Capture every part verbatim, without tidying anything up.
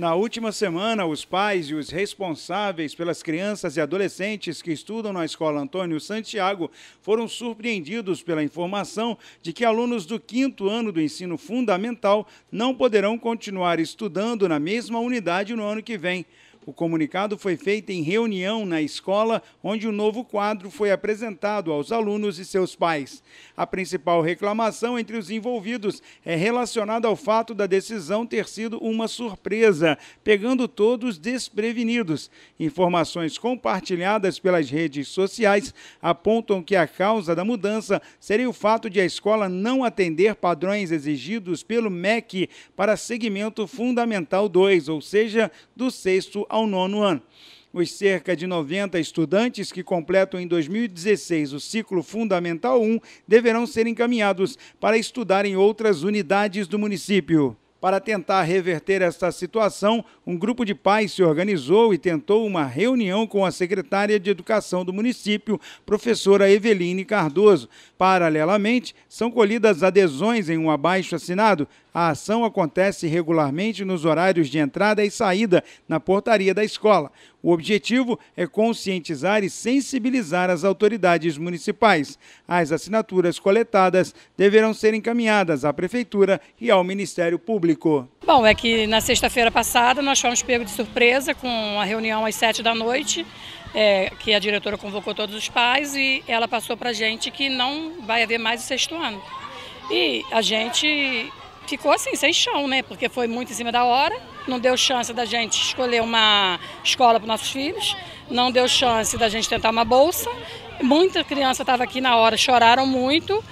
Na última semana, os pais e os responsáveis pelas crianças e adolescentes que estudam na Escola Antônio Santiago foram surpreendidos pela informação de que alunos do quinto ano do ensino fundamental não poderão continuar estudando na mesma unidade no ano que vem. O comunicado foi feito em reunião na escola, onde o novo quadro foi apresentado aos alunos e seus pais. A principal reclamação entre os envolvidos é relacionada ao fato da decisão ter sido uma surpresa, pegando todos desprevenidos. Informações compartilhadas pelas redes sociais apontam que a causa da mudança seria o fato de a escola não atender padrões exigidos pelo M E C para segmento fundamental dois, ou seja, do sexto ao nono ano. Os cerca de noventa estudantes que completam em dois mil e dezesseis o ciclo fundamental um deverão ser encaminhados para estudar em outras unidades do município. Para tentar reverter esta situação, um grupo de pais se organizou e tentou uma reunião com a secretária de Educação do município, professora Eveline Cardoso. Paralelamente, são colhidas adesões em um abaixo-assinado. A ação acontece regularmente nos horários de entrada e saída na portaria da escola. O objetivo é conscientizar e sensibilizar as autoridades municipais. As assinaturas coletadas deverão ser encaminhadas à Prefeitura e ao Ministério Público. Bom, é que na sexta-feira passada nós fomos pegos de surpresa com a reunião às sete da noite, é, que a diretora convocou todos os pais e ela passou para a gente que não vai haver mais o sexto ano. E a gente ficou assim, sem chão, né? Porque foi muito em cima da hora, não deu chance da gente escolher uma escola para os nossos filhos, não deu chance da gente tentar uma bolsa. Muita criança estava aqui na hora, choraram muito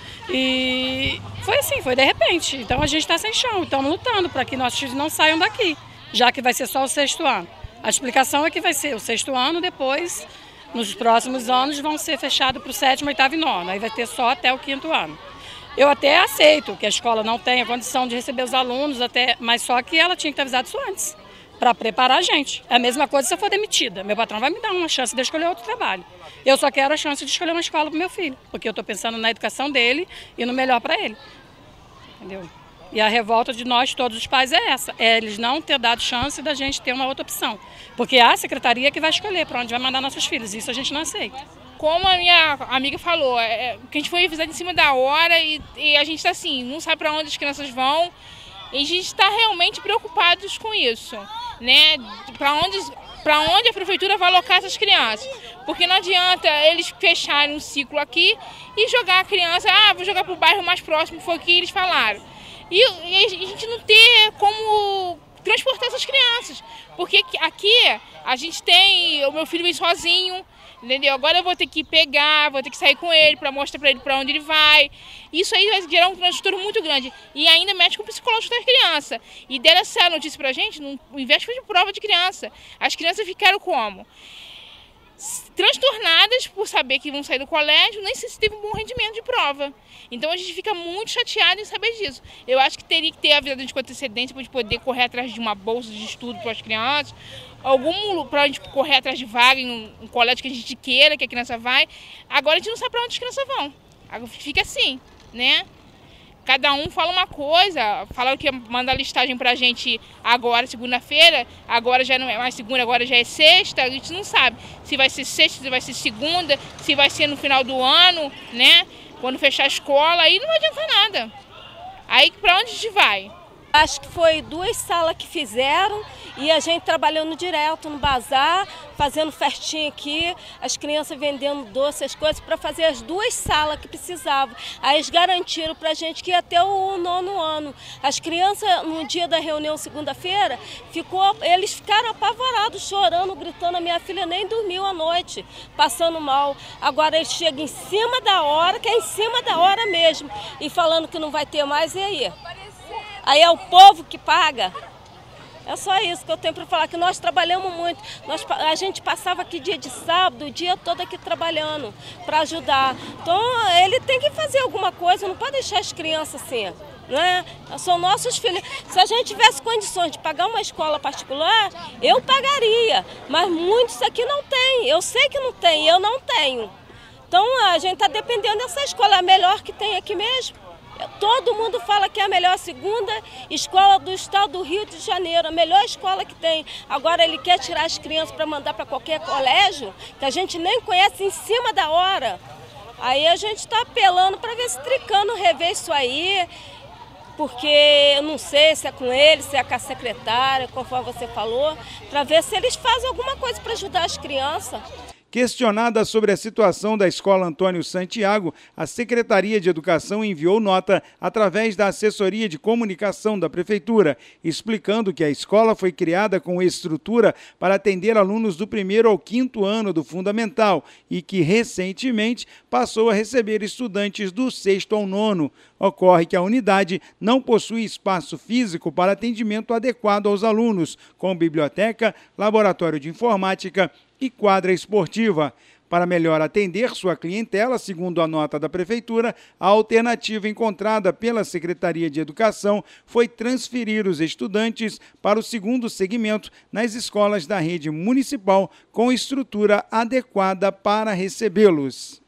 e foi assim, foi de repente. Então a gente está sem chão, estamos lutando para que nossos filhos não saiam daqui, já que vai ser só o sexto ano. A explicação é que vai ser o sexto ano, depois, nos próximos anos, vão ser fechados para o sétimo, oitavo e nono, aí vai ter só até o quinto ano. Eu até aceito que a escola não tenha condição de receber os alunos, até, mas só que ela tinha que ter avisado isso antes, para preparar a gente. É a mesma coisa se eu for demitida. Meu patrão vai me dar uma chance de escolher outro trabalho. Eu só quero a chance de escolher uma escola para o meu filho, porque eu estou pensando na educação dele e no melhor para ele. Entendeu? E a revolta de nós, todos os pais, é essa. É eles não ter dado chance da gente ter uma outra opção. Porque é a secretaria que vai escolher para onde vai mandar nossos filhos. Isso a gente não aceita. Como a minha amiga falou, é, que a gente foi avisado em cima da hora e, e a gente está assim, não sabe para onde as crianças vão. E a gente está realmente preocupados com isso, né? Para onde, para onde a prefeitura vai alocar essas crianças. Porque não adianta eles fecharem um ciclo aqui e jogar a criança, ah, vou jogar para o bairro mais próximo, foi o que eles falaram. E, e a gente não ter como transportar essas crianças. Porque aqui a gente tem, o meu filho vem sozinho, entendeu? Agora eu vou ter que pegar, vou ter que sair com ele para mostrar para ele para onde ele vai. Isso aí vai gerar um transtorno muito grande. E ainda mexe com o psicológico da criança. E deram essa notícia pra gente, no invés de prova de criança. As crianças ficaram como? Transtornadas por saber que vão sair do colégio, nem sei se teve um bom rendimento de prova. Então a gente fica muito chateado em saber disso. Eu acho que teria que ter avisado a gente com antecedência para a gente poder correr atrás de uma bolsa de estudo para as crianças, algum para a gente correr atrás de vaga em um, um colégio que a gente queira que a criança vai. Agora a gente não sabe para onde as crianças vão. Agora fica assim, né? Cada um fala uma coisa, falaram que ia mandar listagem pra gente agora, segunda-feira, agora já não é mais segunda, agora já é sexta, a gente não sabe se vai ser sexta, se vai ser segunda, se vai ser no final do ano, né? Quando fechar a escola, aí não vai adiantar nada. Aí pra onde a gente vai? Acho que foi duas salas que fizeram e a gente trabalhando direto no bazar, fazendo festinha aqui, as crianças vendendo doce, as coisas, para fazer as duas salas que precisavam. Aí eles garantiram para a gente que ia até o nono ano. As crianças, no dia da reunião, segunda-feira, ficou, eles ficaram apavorados, chorando, gritando. A minha filha nem dormiu à noite, passando mal. Agora eles chegam em cima da hora, que é em cima da hora mesmo, e falando que não vai ter mais, e aí? Aí é o povo que paga. É só isso que eu tenho para falar, que nós trabalhamos muito. Nós, a gente passava aqui dia de sábado, o dia todo aqui trabalhando para ajudar. Então ele tem que fazer alguma coisa, não pode deixar as crianças assim, né? São nossos filhos. Se a gente tivesse condições de pagar uma escola particular, eu pagaria. Mas muitos aqui não têm. Eu sei que não tem, eu não tenho. Então a gente está dependendo dessa escola, a melhor que tem aqui mesmo. Todo mundo fala que é a melhor segunda escola do estado do Rio de Janeiro, a melhor escola que tem. Agora ele quer tirar as crianças para mandar para qualquer colégio, que a gente nem conhece, em cima da hora. Aí a gente está apelando para ver se Tricano revê isso aí, porque eu não sei se é com ele, se é com a secretária, conforme você falou, para ver se eles fazem alguma coisa para ajudar as crianças. Questionada sobre a situação da Escola Antônio Santiago, a Secretaria de Educação enviou nota através da Assessoria de Comunicação da Prefeitura, explicando que a escola foi criada com estrutura para atender alunos do primeiro ao quinto ano do Fundamental e que, recentemente, passou a receber estudantes do sexto ao nono. Ocorre que a unidade não possui espaço físico para atendimento adequado aos alunos, com biblioteca, laboratório de informática e quadra esportiva. Para melhor atender sua clientela, segundo a nota da Prefeitura, a alternativa encontrada pela Secretaria de Educação foi transferir os estudantes para o segundo segmento nas escolas da rede municipal com estrutura adequada para recebê-los.